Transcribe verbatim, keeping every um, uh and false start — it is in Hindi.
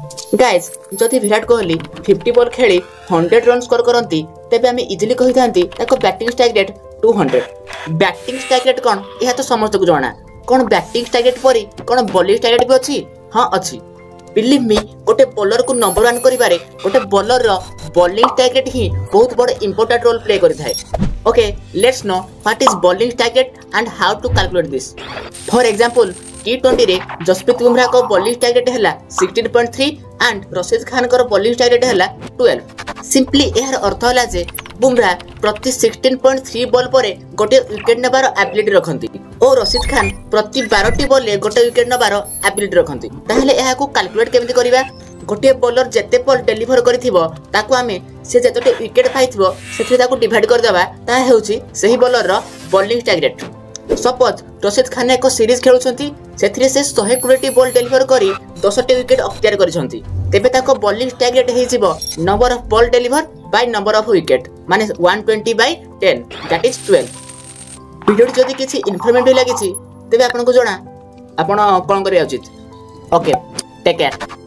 गाइज जदि विराट कोहली फिफ्टी बॉल खेली हंड्रेड रन स्कोर करती तेबे आम इजिली कही था batting strike rate two hundred. Batting strike rate कौन यह तो समस्त को जना कौन बैटिंग स्ट्राइक रेट परी कौन बॉलिंग स्ट्राइक रेट भी अच्छी। हाँ अच्छी बिलीव मी गोटे बॉलर को नंबर वन करिबारे गोटे बॉलर रो बॉलिंग स्ट्राइक रेट ही बहुत बड़ इंपोर्टेंट रोल प्ले करिथाय। Okay let's know what is bowling strike rate and how to calculate this. For example T twenty रे जसप्रीत बुमराह को बॉलिंग स्ट्राइक रेट हैला sixteen point three and Rashid Khan को बॉलिंग स्ट्राइक रेट हैला ट्वेल्व। सिंपली यार अर्थ होला जे बुमराह प्रति सिक्सटीन पॉइंट थ्री बॉल पर गोटे विकेट नेबार एबिलिटी रखती और रशीद खान प्रति बारह बॉल रे गोटे विकेट नेबार एबिलिटी रखती। ताहले एहा को कैलकुलेट केमिति करिबा गोटे बॉलर जेते बॉल डेलीवर करिथिबो ताको आमे से जेतोटे विकेट पाइथिबो सेथि ताको डिवाइड कर देबा ता हेउची सही बॉलर रो bowling strike rate. Suppose Rashid Khan एक सीरीज खेलुछंती सेथिरे से one twenty बॉल डेलीवर करी दस टी विकेट अख्तियार करिसंती तेबे ताको बॉलिंग स्ट्राइक रेट हेजिबो number of ball deliver by number of wicket माने one twenty by ten that is twelve। Video जदि किछि इन्फॉर्मेटिव लागिछि तेबे आपन को जणा आपन कोन करिया उचित। Okay take care.